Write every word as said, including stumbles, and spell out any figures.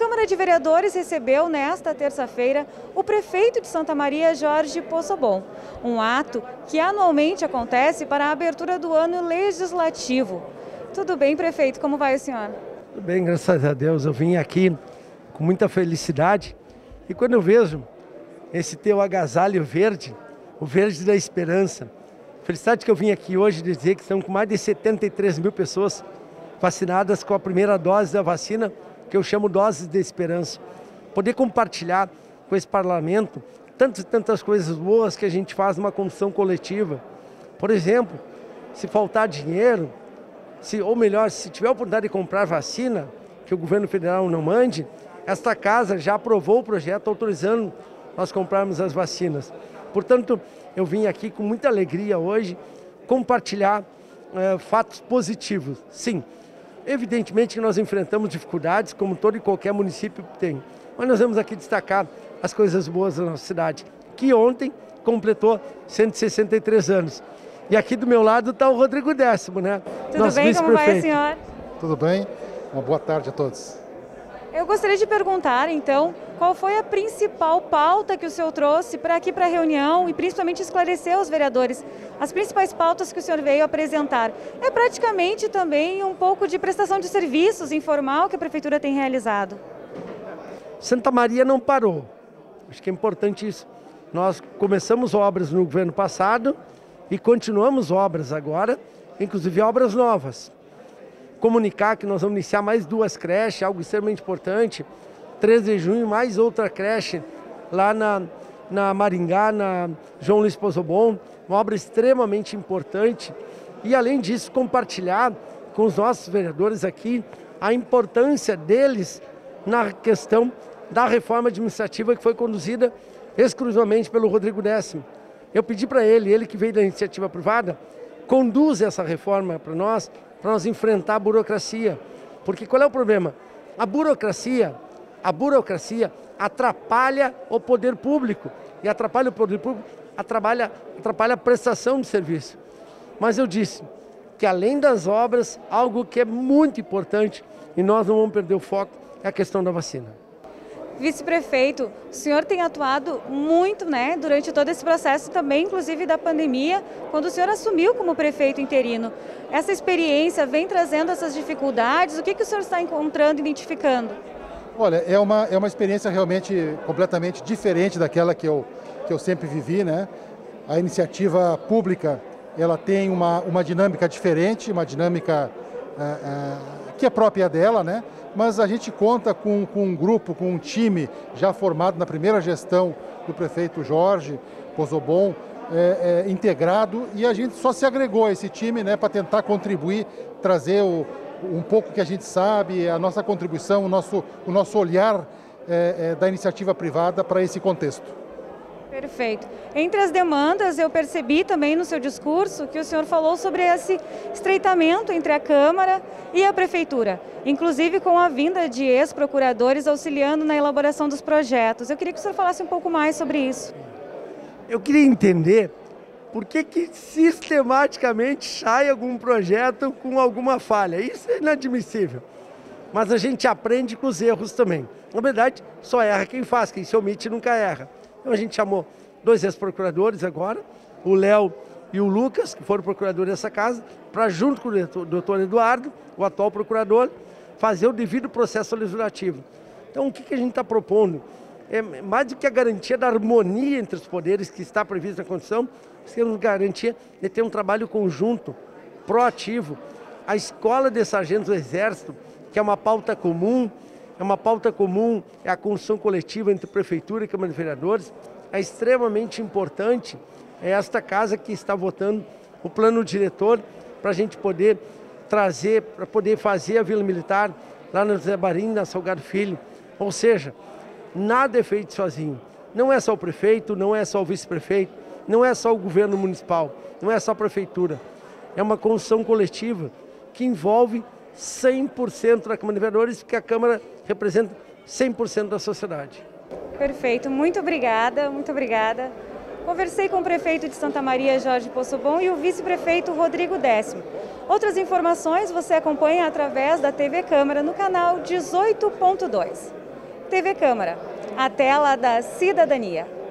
Câmara de Vereadores recebeu nesta terça-feira o prefeito de Santa Maria, Jorge Poçobon, um ato que anualmente acontece para a abertura do ano legislativo. Tudo bem, prefeito? Como vai o senhor? Tudo bem, graças a Deus. Eu vim aqui com muita felicidade e quando eu vejo esse teu agasalho verde, o verde da esperança, felicidade que eu vim aqui hoje dizer que estão com mais de setenta e três mil pessoas vacinadas com a primeira dose da vacina, que eu chamo doses de esperança. Poder compartilhar com esse parlamento tantas e tantas coisas boas que a gente faz numa construção coletiva. Por exemplo, se faltar dinheiro, se, ou melhor, se tiver a oportunidade de comprar vacina, que o governo federal não mande, esta casa já aprovou o projeto autorizando nós comprarmos as vacinas. Portanto, eu vim aqui com muita alegria hoje compartilhar é, fatos positivos. Sim, evidentemente que nós enfrentamos dificuldades, como todo e qualquer município tem. Mas nós vamos aqui destacar as coisas boas da nossa cidade, que ontem completou cento e sessenta e três anos. E aqui do meu lado está o Rodrigo Décimo, né? Tudo nosso bem? Como vai, senhor? Tudo bem? Uma boa tarde a todos. Eu gostaria de perguntar, então, qual foi a principal pauta que o senhor trouxe para aqui para a reunião e principalmente esclarecer aos vereadores as principais pautas que o senhor veio apresentar. É praticamente também um pouco de prestação de serviços informal que a prefeitura tem realizado. Santa Maria não parou. Acho que é importante isso. Nós começamos obras no governo passado e continuamos obras agora, inclusive obras novas. Comunicar que nós vamos iniciar mais duas creches, algo extremamente importante. treze de junho, mais outra creche lá na, na Maringá, na João Luiz Poçobon, uma obra extremamente importante. E além disso, compartilhar com os nossos vereadores aqui a importância deles na questão da reforma administrativa que foi conduzida exclusivamente pelo Rodrigo Décimo. Eu pedi para ele, ele que veio da iniciativa privada, conduz essa reforma para nós, para nós enfrentar a burocracia. Porque qual é o problema? A burocracia, a burocracia atrapalha o poder público. E atrapalha o poder público, atrapalha, atrapalha a prestação de serviço. Mas eu disse que além das obras, algo que é muito importante, e nós não vamos perder o foco, é a questão da vacina. Vice-prefeito, o senhor tem atuado muito, né, durante todo esse processo também, inclusive da pandemia, quando o senhor assumiu como prefeito interino. Essa experiência vem trazendo essas dificuldades, o que, que o senhor está encontrando, identificando? Olha, é uma, é uma experiência realmente completamente diferente daquela que eu, que eu sempre vivi, né? A iniciativa pública, ela tem uma, uma dinâmica diferente, uma dinâmica é, é, que é própria dela, né? Mas a gente conta com, com um grupo, com um time já formado na primeira gestão do prefeito Jorge Poçobon, é, é, integrado, e a gente só se agregou a esse time, né, para tentar contribuir, trazer o, um pouco que a gente sabe, a nossa contribuição, o nosso, o nosso olhar é, é, da iniciativa privada para esse contexto. Perfeito. Entre as demandas, eu percebi também no seu discurso que o senhor falou sobre esse estreitamento entre a Câmara e a Prefeitura, inclusive com a vinda de ex-procuradores auxiliando na elaboração dos projetos. Eu queria que o senhor falasse um pouco mais sobre isso. Eu queria entender por que que sistematicamente sai algum projeto com alguma falha. Isso é inadmissível. Mas a gente aprende com os erros também. Na verdade, só erra quem faz, quem se omite nunca erra. Então a gente chamou dois ex-procuradores agora, o Léo e o Lucas, que foram procuradores dessa casa, para junto com o doutor Eduardo, o atual procurador, fazer o devido processo legislativo. Então o que que a gente está propondo? É mais do que a garantia da harmonia entre os poderes que está prevista na Constituição, nós temos garantia de ter um trabalho conjunto, proativo. A escola de sargentos do Exército, que é uma pauta comum, é uma pauta comum, é a construção coletiva entre Prefeitura e Câmara de Vereadores. É extremamente importante, é esta casa que está votando o plano diretor para a gente poder trazer, para poder fazer a Vila Militar lá no José Marim, na Salgado Filho. Ou seja, nada é feito sozinho. Não é só o prefeito, não é só o vice-prefeito, não é só o governo municipal, não é só a Prefeitura. É uma construção coletiva que envolve cem por cento da Câmara de Vereadores, porque a Câmara representa cem por cento da sociedade. Perfeito, muito obrigada, muito obrigada. Conversei com o prefeito de Santa Maria, Jorge Poçobon, e o vice-prefeito Rodrigo Décimo. Outras informações você acompanha através da T V Câmara no canal dezoito ponto dois. T V Câmara, a tela da cidadania.